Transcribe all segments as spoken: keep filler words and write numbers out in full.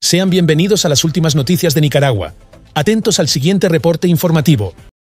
Sean bienvenidos a las últimas noticias de Nicaragua. Atentos al siguiente reporte informativo.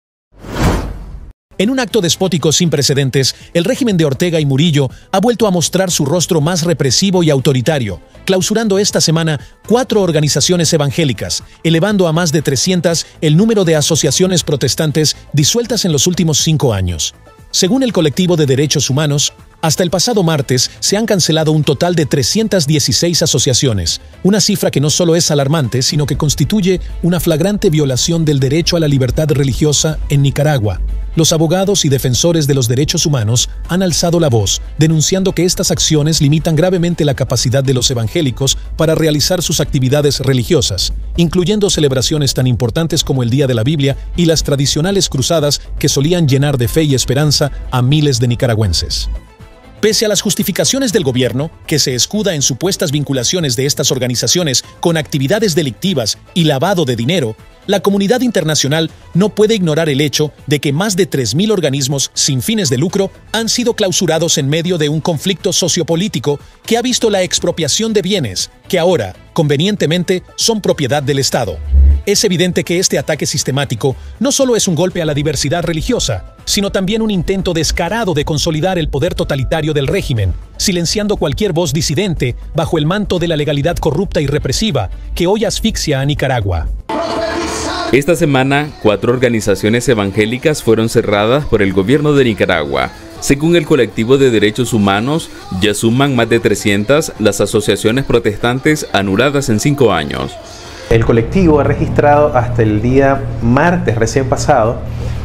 En un acto despótico sin precedentes, el régimen de Ortega y Murillo ha vuelto a mostrar su rostro más represivo y autoritario, clausurando esta semana cuatro organizaciones evangélicas, elevando a más de trescientas el número de asociaciones protestantes disueltas en los últimos cinco años. Según el colectivo de derechos humanos, hasta el pasado martes se han cancelado un total de trescientas dieciséis asociaciones, una cifra que no solo es alarmante, sino que constituye una flagrante violación del derecho a la libertad religiosa en Nicaragua. Los abogados y defensores de los derechos humanos han alzado la voz, denunciando que estas acciones limitan gravemente la capacidad de los evangélicos para realizar sus actividades religiosas, incluyendo celebraciones tan importantes como el Día de la Biblia y las tradicionales cruzadas que solían llenar de fe y esperanza a miles de nicaragüenses. Pese a las justificaciones del gobierno, que se escuda en supuestas vinculaciones de estas organizaciones con actividades delictivas y lavado de dinero, la comunidad internacional no puede ignorar el hecho de que más de tres mil organismos sin fines de lucro han sido clausurados en medio de un conflicto sociopolítico que ha visto la expropiación de bienes que ahora, convenientemente, son propiedad del Estado. Es evidente que este ataque sistemático no solo es un golpe a la diversidad religiosa, sino también un intento descarado de consolidar el poder totalitario del régimen, silenciando cualquier voz disidente bajo el manto de la legalidad corrupta y represiva que hoy asfixia a Nicaragua. Esta semana, cuatro organizaciones evangélicas fueron cerradas por el gobierno de Nicaragua. Según el colectivo de derechos humanos, ya suman más de trescientas las asociaciones protestantes anuladas en cinco años. El colectivo ha registrado hasta el día martes recién pasado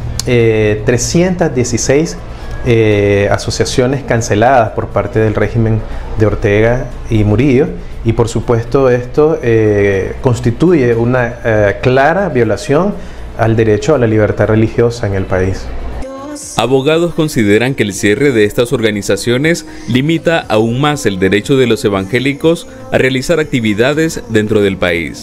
eh, trescientas dieciséis eh, asociaciones canceladas por parte del régimen de Ortega y Murillo, y por supuesto esto eh, constituye una eh, clara violación al derecho a la libertad religiosa en el país. Abogados consideran que el cierre de estas organizaciones limita aún más el derecho de los evangélicos a realizar actividades dentro del país.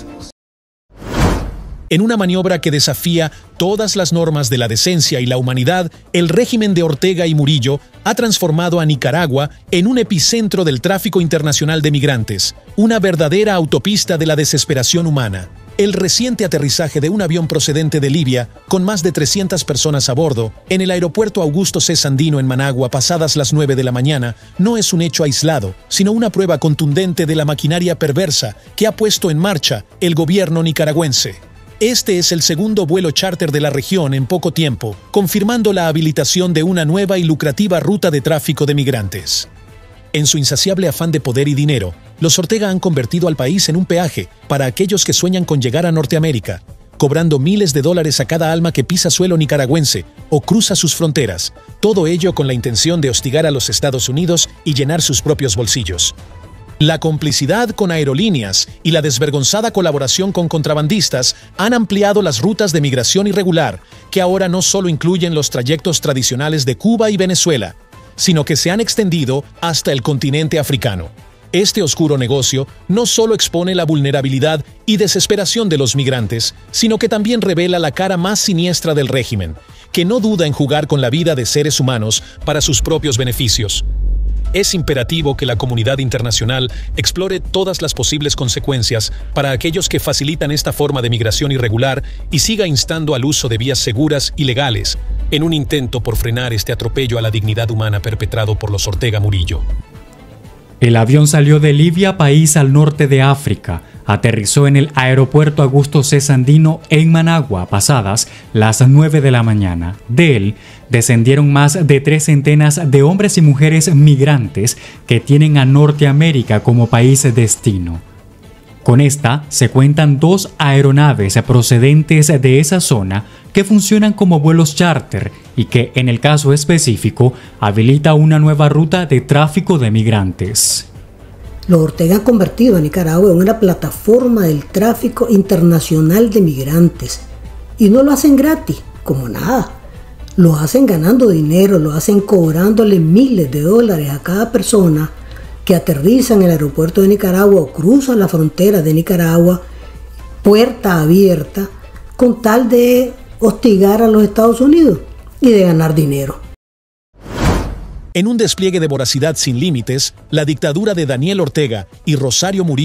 En una maniobra que desafía todas las normas de la decencia y la humanidad, el régimen de Ortega y Murillo ha transformado a Nicaragua en un epicentro del tráfico internacional de migrantes, una verdadera autopista de la desesperación humana. El reciente aterrizaje de un avión procedente de Libia, con más de trescientas personas a bordo, en el aeropuerto Augusto C. Sandino en Managua pasadas las nueve de la mañana, no es un hecho aislado, sino una prueba contundente de la maquinaria perversa que ha puesto en marcha el gobierno nicaragüense. Este es el segundo vuelo charter de la región en poco tiempo, confirmando la habilitación de una nueva y lucrativa ruta de tráfico de migrantes. En su insaciable afán de poder y dinero, los Ortega han convertido al país en un peaje para aquellos que sueñan con llegar a Norteamérica, cobrando miles de dólares a cada alma que pisa suelo nicaragüense o cruza sus fronteras, todo ello con la intención de hostigar a los Estados Unidos y llenar sus propios bolsillos. La complicidad con aerolíneas y la desvergonzada colaboración con contrabandistas han ampliado las rutas de migración irregular, que ahora no solo incluyen los trayectos tradicionales de Cuba y Venezuela, sino que se han extendido hasta el continente africano. Este oscuro negocio no solo expone la vulnerabilidad y desesperación de los migrantes, sino que también revela la cara más siniestra del régimen, que no duda en jugar con la vida de seres humanos para sus propios beneficios. Es imperativo que la comunidad internacional explore todas las posibles consecuencias para aquellos que facilitan esta forma de migración irregular y siga instando al uso de vías seguras y legales, en un intento por frenar este atropello a la dignidad humana perpetrado por los Ortega Murillo. El avión salió de Libia, país al norte de África. Aterrizó en el aeropuerto Augusto C. Sandino en Managua pasadas las nueve de la mañana. De él descendieron más de tres centenas de hombres y mujeres migrantes que tienen a Norteamérica como país destino. Con esta se cuentan dos aeronaves procedentes de esa zona que funcionan como vuelos charter y que, en el caso específico, habilita una nueva ruta de tráfico de migrantes. Los Ortega han convertido a Nicaragua en una plataforma del tráfico internacional de migrantes. Y no lo hacen gratis, como nada. Lo hacen ganando dinero, lo hacen cobrándole miles de dólares a cada persona que aterriza en el aeropuerto de Nicaragua o cruza la frontera de Nicaragua, puerta abierta, con tal de hostigar a los Estados Unidos y de ganar dinero. En un despliegue de voracidad sin límites, la dictadura de Daniel Ortega y Rosario Murillo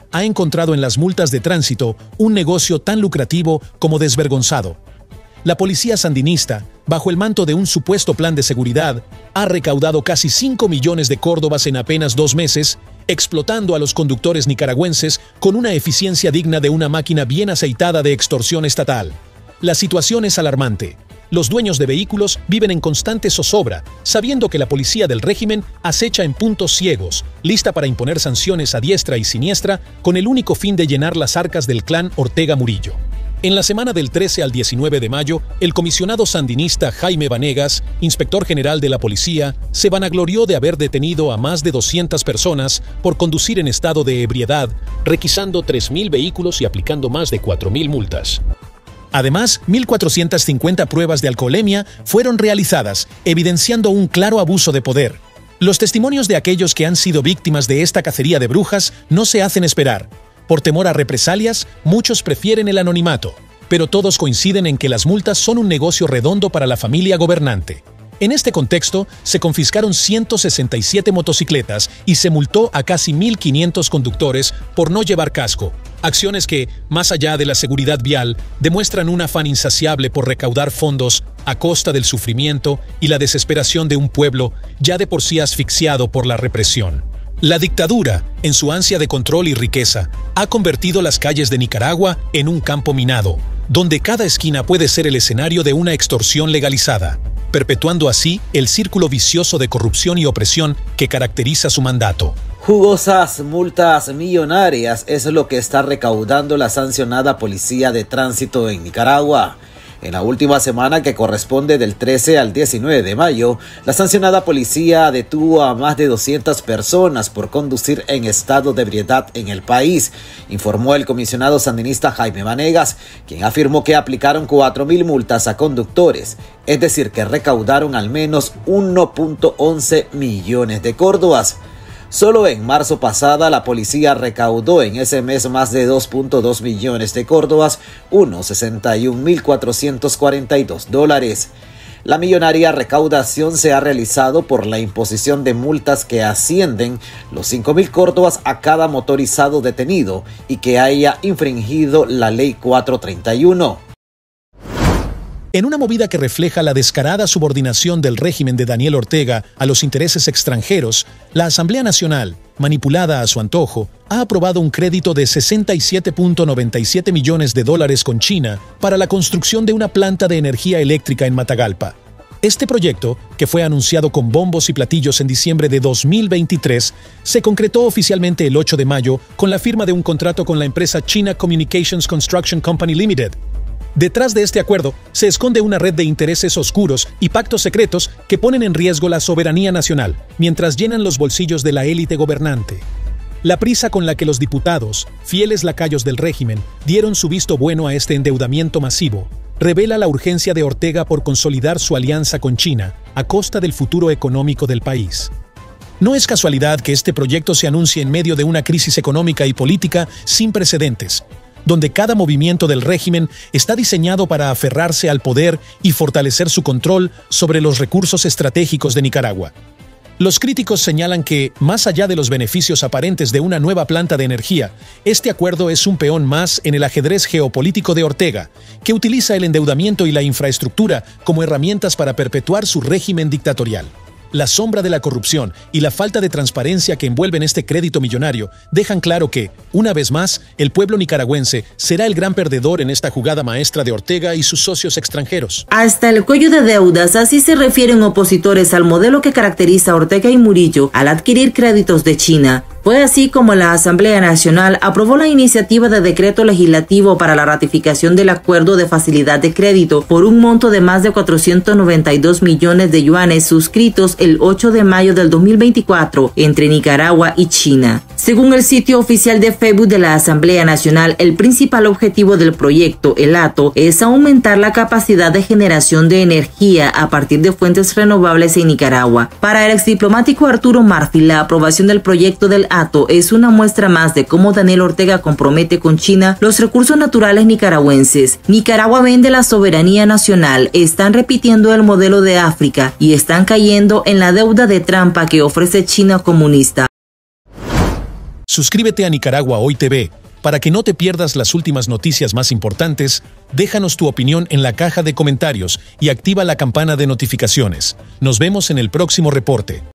ha encontrado en las multas de tránsito un negocio tan lucrativo como desvergonzado. La policía sandinista, bajo el manto de un supuesto plan de seguridad, ha recaudado casi cinco millones de córdobas en apenas dos meses, explotando a los conductores nicaragüenses con una eficiencia digna de una máquina bien aceitada de extorsión estatal. La situación es alarmante. Los dueños de vehículos viven en constante zozobra, sabiendo que la policía del régimen acecha en puntos ciegos, lista para imponer sanciones a diestra y siniestra, con el único fin de llenar las arcas del clan Ortega Murillo. En la semana del trece al diecinueve de mayo, el comisionado sandinista Jaime Vanegas, inspector general de la policía, se vanaglorió de haber detenido a más de doscientas personas por conducir en estado de ebriedad, requisando tres mil vehículos y aplicando más de cuatro mil multas. Además, mil cuatrocientas cincuenta pruebas de alcoholemia fueron realizadas, evidenciando un claro abuso de poder. Los testimonios de aquellos que han sido víctimas de esta cacería de brujas no se hacen esperar. Por temor a represalias, muchos prefieren el anonimato, pero todos coinciden en que las multas son un negocio redondo para la familia gobernante. En este contexto, se confiscaron ciento sesenta y siete motocicletas y se multó a casi mil quinientos conductores por no llevar casco, acciones que, más allá de la seguridad vial, demuestran un afán insaciable por recaudar fondos a costa del sufrimiento y la desesperación de un pueblo ya de por sí asfixiado por la represión. La dictadura, en su ansia de control y riqueza, ha convertido las calles de Nicaragua en un campo minado, donde cada esquina puede ser el escenario de una extorsión legalizada, perpetuando así el círculo vicioso de corrupción y opresión que caracteriza su mandato. Jugosas multas millonarias es lo que está recaudando la sancionada Policía de Tránsito en Nicaragua. En la última semana, que corresponde del trece al diecinueve de mayo, la sancionada policía detuvo a más de doscientas personas por conducir en estado de ebriedad en el país, informó el comisionado sandinista Jaime Vanegas, quien afirmó que aplicaron cuatro mil multas a conductores, es decir, que recaudaron al menos uno punto once millones de córdobas. Solo en marzo pasada la policía recaudó en ese mes más de dos punto dos millones de córdobas, unos sesenta y un mil cuatrocientos cuarenta y dos dólares. La millonaria recaudación se ha realizado por la imposición de multas que ascienden los cinco mil córdobas a cada motorizado detenido y que haya infringido la ley cuatrocientos treinta y uno. En una movida que refleja la descarada subordinación del régimen de Daniel Ortega a los intereses extranjeros, la Asamblea Nacional, manipulada a su antojo, ha aprobado un crédito de sesenta y siete punto noventa y siete millones de dólares con China para la construcción de una planta de energía eléctrica en Matagalpa. Este proyecto, que fue anunciado con bombos y platillos en diciembre de dos mil veintitrés, se concretó oficialmente el ocho de mayo con la firma de un contrato con la empresa China Communications Construction Company Limited. Detrás de este acuerdo se esconde una red de intereses oscuros y pactos secretos que ponen en riesgo la soberanía nacional, mientras llenan los bolsillos de la élite gobernante. La prisa con la que los diputados, fieles lacayos del régimen, dieron su visto bueno a este endeudamiento masivo, revela la urgencia de Ortega por consolidar su alianza con China a costa del futuro económico del país. No es casualidad que este proyecto se anuncie en medio de una crisis económica y política sin precedentes, donde cada movimiento del régimen está diseñado para aferrarse al poder y fortalecer su control sobre los recursos estratégicos de Nicaragua. Los críticos señalan que, más allá de los beneficios aparentes de una nueva planta de energía, este acuerdo es un peón más en el ajedrez geopolítico de Ortega, que utiliza el endeudamiento y la infraestructura como herramientas para perpetuar su régimen dictatorial. La sombra de la corrupción y la falta de transparencia que envuelven este crédito millonario dejan claro que, una vez más, el pueblo nicaragüense será el gran perdedor en esta jugada maestra de Ortega y sus socios extranjeros. Hasta el cuello de deudas, así se refieren opositores al modelo que caracteriza a Ortega y Murillo al adquirir créditos de China. Fue así como la Asamblea Nacional aprobó la iniciativa de decreto legislativo para la ratificación del acuerdo de facilidad de crédito por un monto de más de cuatrocientos noventa y dos millones de yuanes suscritos el ocho de mayo del dos mil veinticuatro entre Nicaragua y China. Según el sitio oficial de Facebook de la Asamblea Nacional, el principal objetivo del proyecto, el A T O, es aumentar la capacidad de generación de energía a partir de fuentes renovables en Nicaragua. Para el exdiplomático Arturo Murphy, la aprobación del proyecto del A T O es una muestra más de cómo Daniel Ortega compromete con China los recursos naturales nicaragüenses. Nicaragua vende la soberanía nacional, están repitiendo el modelo de África y están cayendo en la deuda de trampa que ofrece China comunista. Suscríbete a Nicaragua Hoy T V. Para que no te pierdas las últimas noticias más importantes, déjanos tu opinión en la caja de comentarios y activa la campana de notificaciones. Nos vemos en el próximo reporte.